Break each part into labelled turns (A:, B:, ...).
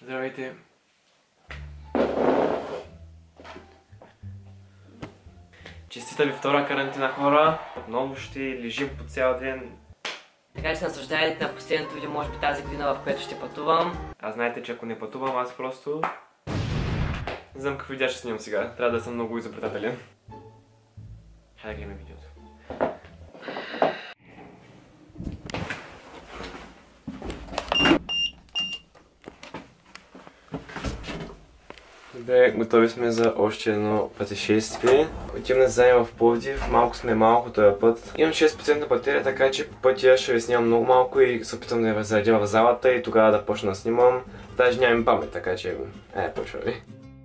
A: Здравейте! Честита ви втора карантина, хора! Отново ще лежим по цял ден.
B: Така че се наслаждайте на последното видео, може би тази година, в което ще пътувам.
A: А знаете, че ако не пътувам, аз просто... Не знам какво видео ще снимам сега. Трябва да съм много изобретателен. Хайде да гледаме видеото. Добре, готови сме за още едно пътешествие. Отиваме заедно в Пловдив, малко сме малко този път. Имам 6% батерия, така че по пътя ще ви снимам много малко и се опитам да я заредя в залата и тогава да почна да снимам. Даже нямам памет, така че... почва ви.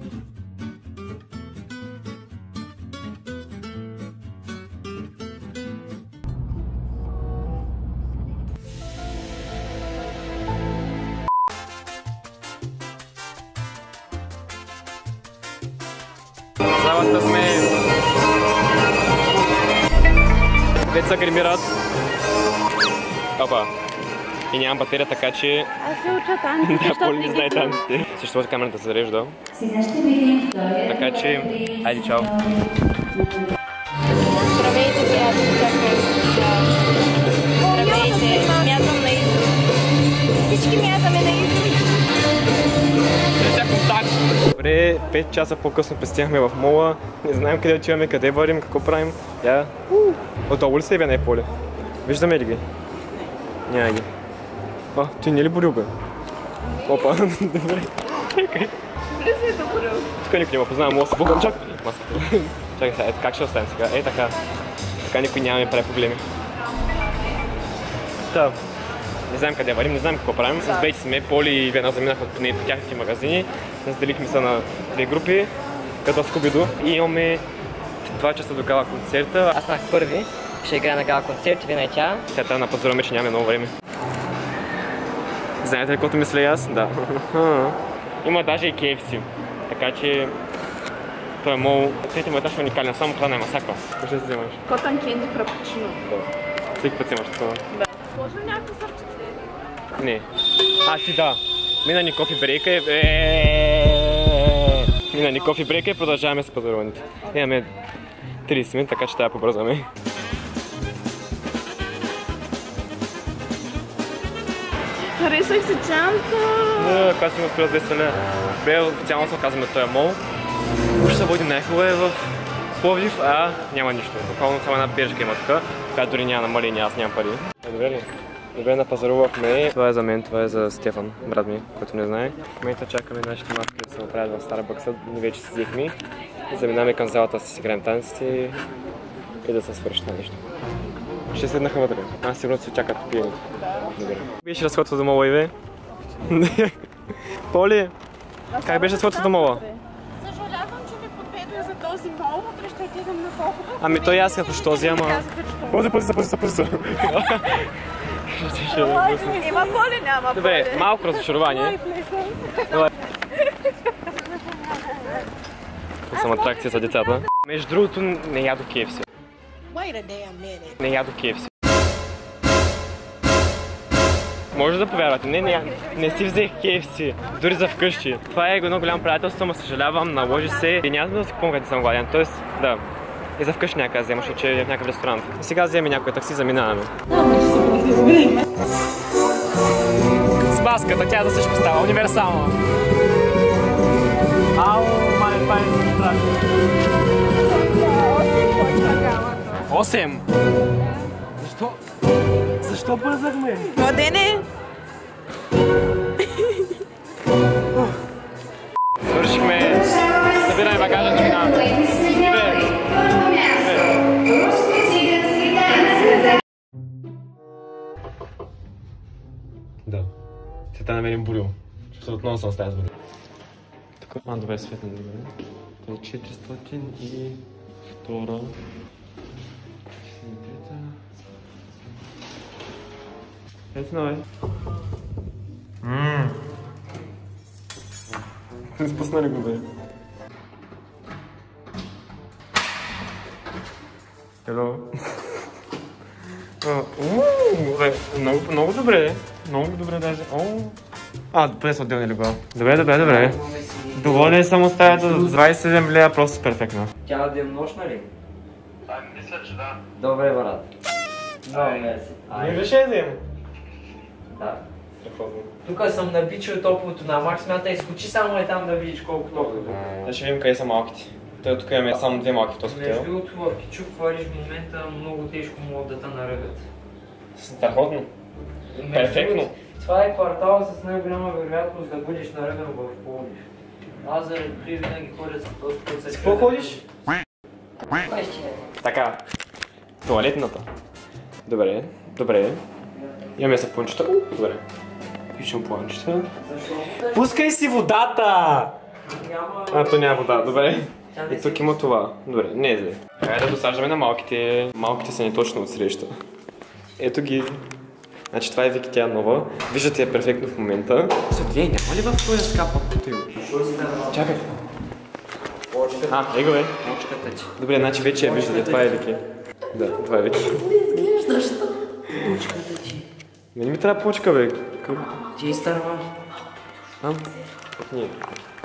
A: Залата сме... Деца гримират. Опа. И нямам батерия, така че...
C: Аз се уча танците,
A: да, Поли не знае танците. Съществува камерата се зарежда. Така че... Айде, чао.
C: Здравейте, приятели, чакай. Здравейте, мязам на израз. Всички мязаме на израз.
A: Добре, 5 часа по-късно пестяхме в мола. Не знаем къде отиваме, къде вървим, какво правим. Я... От улица ли не е Поле? Виждаме ли ги? Няма ги. А, ти не ли Борил, бе? Опа, добре. Чакай.
C: Влизай до Борил.
A: Тук никой няма познава, мога да се богам, чакай. Маската. Чакай сега, как ще оставим сега? Така. Така никой нямаме прави проблеми. Та. Не знаем къде вървим, не знаем какво правим. С бейти сме, Поли и Вена заминаха по тяхните магазини. Разделихме се на две групи, като Скубидо. И имаме 2 часа до гала концерта.
B: Аз станах първи, ще играя на гала концерт, Вена и тя.
A: Сега трябва да напазораме, че нямаме много време. Знаете ли каквото мисля и аз? Да. Има даже и KFC. Така че... Той е мол... Третия му етаж е уникален, само храна е масаква. Какво ще вземаш?
C: Котън кенди фрапучино.
A: Всеки път вземаш такова.
C: Да. Може ли някакво сърче?
A: Не. Ти да. Мина ни кофи брейка и... Мина ни кофи брейка и продължаваме с пазаруването. Имаме 30 минути, така че трябва да побързаме.
C: Харесвах си чанта.
A: Да, когато си ме струва 200 лева. Добре, официално се казваме този мол. Уж се води най-хубаво в Пловдив, няма нищо. Буквално само една пиешка има така, която дори няма намаление, аз нямам пари. Добре ли? Добре, напазарувахме. Това е за мен, това е за Стефан, брат ми, който не знае. В момента чакаме нашите маски да се оправят в Старбъкса, ние вече си взехме. И заминаваме към залата да си играем танците и да се свърши на нещо. Ще седнаха вътре. Аз сигурно се чакат пиените. Добре. Беше разходство до мола, Иве? Поли, как беше разходство до мола?
C: Съжалявам, че ви подведох за този мол, утре ще отидем на толкова.
A: То и аз като що този, ама... Пъзи.
C: Има Поли, няма Поли.
A: Добре, малко разочарование. Това съм атракция за децата. Между другото, не ядох KFC. Не ядох KFC. Може да повярвате, не си взех KFC, дори за вкъщи. Това е едно голямо приятелство, ма съжалявам, наложи се и няма да си купувам, където съм гладен. Тоест, да, и за вкъщи някъде взема, защото е в някакъв ресторант. И сега вземе някой такси, заминаваме. С маската, тя за всичко става, универсално. Ау, мале, това е страшно. 8? Защо? Защо бързахме?
C: Младене!
A: Свършихме, събираме багажа, заминаваме. Да. Сега намерим Борил. Защото отново съм стая с Борил. Тук добре светна добре. Това е 400 и втора. 63-та. Ето нове. Не спусна ли го, бе? Hello. Много добре. Много добре даже. Поне са отделни легла. Добре. Доволен съм от стаята за 27 лева, просто перфектно.
B: Тя да е нощна ли?
A: Мисля, че да.
B: Добре, брат. Много мерси.
A: Не беше да има.
B: Да.
A: Страхотно.
B: Тук съм набичал топлото на Макс, смятай, изкочи само е там да видиш колко топло е.
A: Да ще видим къде са малките. Тук имаме само две малки в този хотел.
B: Между другото, в Кичук, Париж в момента много тежко могат да те наръгат.
A: Страхотно. Перфектно.
B: Това е квартал с най-голяма вероятност да бъдеш наръган в Пловдив. Аз заради винаги ходя с този път.
A: С какво ходиш? Така. Туалетната. Добре. Имаме сапунчета. Добре. Пишем планчета. Пускай си водата! То няма вода, добре. И тук има това. Добре, не е зле. Хайде да досаждаме на малките. Малките са не точно от среща. Ето ги. Значи това е Вики, тя нова. Виждате я перфектно в момента. Гледай, няма ли в този скапа потил? Чакай. Его е. Добре, значи вече я виждате, това е Вики. Да, това е Вики.
B: Не изглеждаш почката ти.
A: Не ми трябва почка, бе.
B: Ти изтърваш.
A: Не.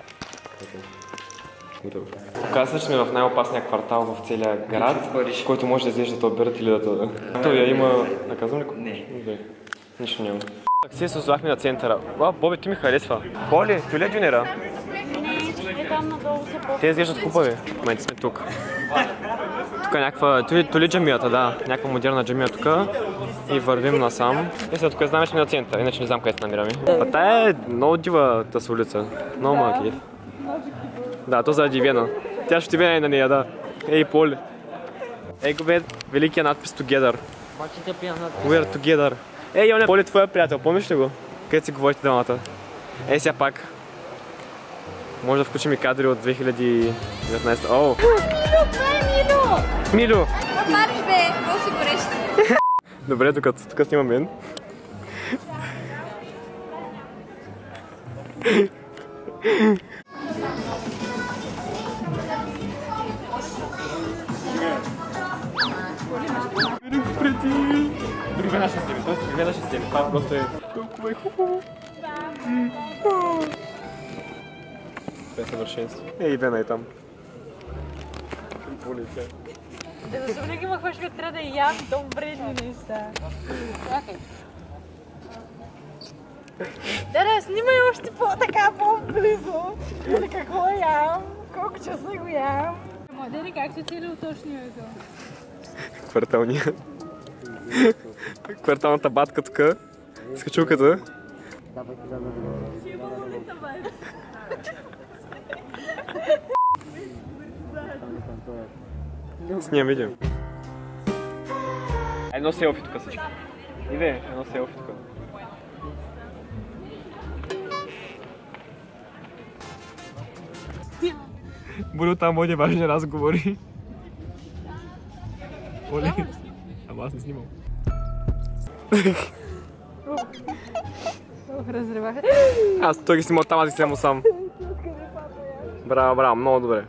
A: Оказва, че сме в най-опасния квартал в целия град, в който може да излезеш да те обират или да те... Той я има... Наказвам ли?
B: Не.
A: Добре. Нищо няма. Такси се озовахме на центъра. Боби, ти ми харесва. Боли, ти ли Джунера?
C: Не, е там надолу са по...
A: Те изглеждат хубави. В момента сме тук. Тук е някаква... Толи джамията, да. Някаква модерна джамия тук. И вървим насам. И след тук знаем, че сме на центъра, иначе не знам къде се намираме. Тая е много дива тази улица. Много малки. Да, то заради Вена. Тя ще Вена е на нея, да. Ей, Поли. Ей, го бе, великия надпис Together.
B: Мачите пия надпис.
A: We are together. Ей, Йоне, Поли, твоя приятел, помниш ли го? Където си говорите двамата? Ей, сега пак. Може да включим и кадри от 2019. Оу! Милю!
C: Мариш бе, какво си гореща?
A: Добре, тук снимам мен. Друга наша сцена, т.е. две наши сцени. Това просто е толкова хубаво. Това е съвършенство. Ей, Вена е там. Полиция.
C: Защо винаги ме хващаш, като трябва да ям толкова вредни неща? Чакай. Да, снимай още по-така по-близо. Или какво ям, колко часа го ям. Дели, как се цели уточнението?
A: Кварталния. Кварталната батка тук. С качулката. Снимам видео. Едно селфи тук всички. Иде, едно селфи тук. Буду там води важни разговори. Оли. Ама аз не снимам.
C: Разревах.
A: Аз той ги снимал там, аз ги снимам сам. Браво, много добре.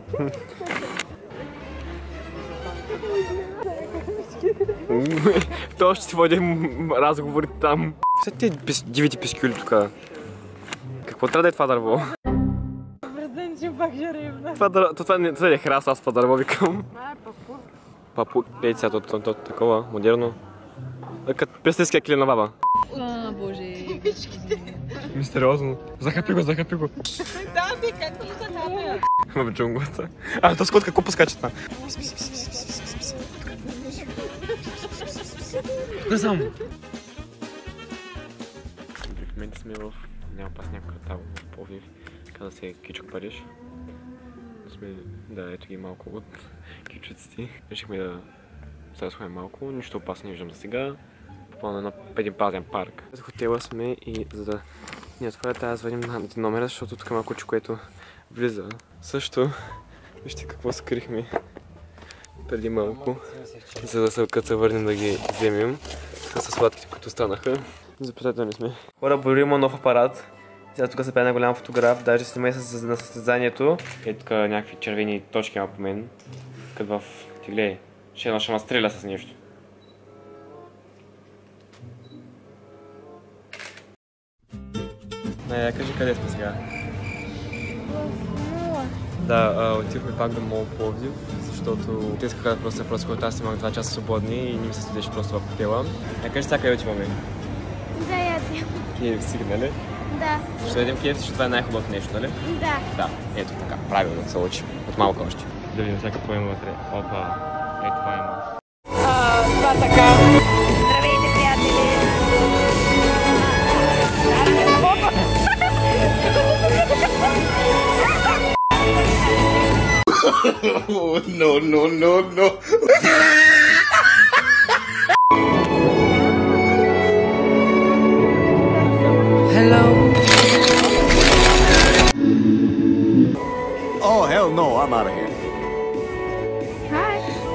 A: То ще си водим разговори там. Все те дивите пискюли тук. Какво трябва да е това дърво?
C: Презенчим пак жаривна.
A: Това не е храс, аз това дърво викам.
C: А, папу.
A: Папу, гледайте сега, то такова, модерно. Като пестеския килина баба.
C: А, боже.
A: Мистериозно. Захапи го.
C: Да, бе, как ти захапя?
A: В джунглата. То скот какво поскача там? Назам! В момента сме в неопасния квартал в Пловдив. Каза се Кичук, Париж. Да, ето ги малко от кичуците. Решихме да се разходим малко. Нищо опасно не виждам за сега. Попълно на един празен парк. За хотела сме и за да ни отворя трябва да звъним на номера, защото тук е малко куче, което влиза. Също, вижте какво скрихме преди малко, за да като се върнем да ги вземем. Това са сладките, които станаха. Запитателни сме. Хора, Борю има нов апарат. Сега тук се прави една голяма фотограф, даже снимай на състезанието. Е тук някакви червени точки има по мен. Като в... Ти гледай, ще ме стреля с нещо. Не, кажи къде сме сега?
C: Мула.
A: Да, отидохме пак до Мол Пловдив, защото те искаха просто когато аз имах 2 часа свободни и не ми се следеше просто в хотела. Кажи сега къде отиваме?
C: Да ядем.
A: KFC, нали?
C: Да.
A: Ще ядем KFC, защото това е най-хубавото нещо, нали?
C: Да.
A: Да, ето така, правилно се учи. От малко още. Да видим всяка поема вътре. Опа, ето това има.
C: Това така. Здравейте, приятели!
D: No, no, no, no.
B: Hello.
D: Oh, hell no, I'm out of here.
C: Hi.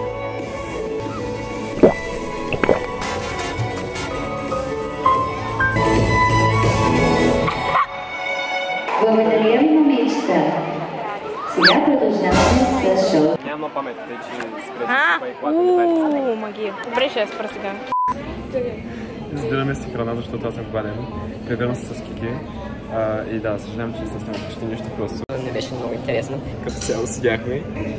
E: Благодаря ви, момичета. Сега продължаваме с шоу.
A: Няма памет, тъй че спречи и колата не прави.
C: Магия. Добре, ще я спра сега.
A: Издираме си храна, защото аз съм гладен. Прибирам се с Кики. И да, съжалявам, че не съм снимал почти нищо просто.
B: Не беше много интересно.
A: Като цяло седяхме.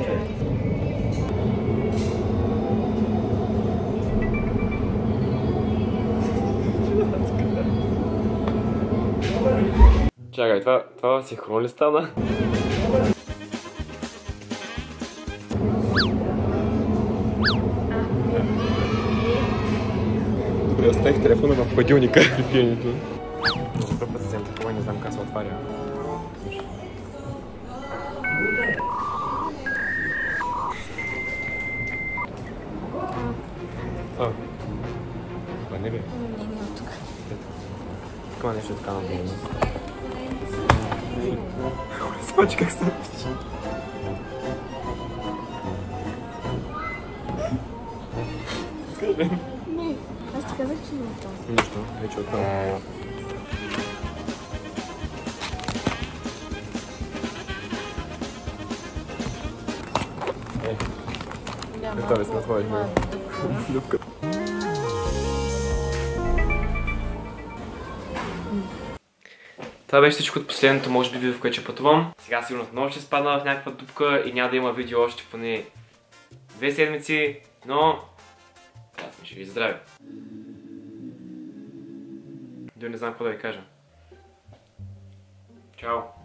A: Чакай, това синхрон ли стана? Добре, оставих телефона в хладилника при пиенето. За първ път се взем такова и не знам как се отваря. Това не бе.
C: Не от тук.
A: Такова нещо е така надолу. Спачи как се пичи. Скажи.
C: Не, аз ти казах, че не е това.
A: Нищо, вече отново. Готови сме, отворихме. Дупката. Това беше всичко от последното, може би, видео, в което ще пътувам. Сега сигурно отново ще спадна в някаква дупка и няма да има видео още поне 2 седмици, но трябва да сме живи и здрави. Дори не знам какво да ви кажа. Чао!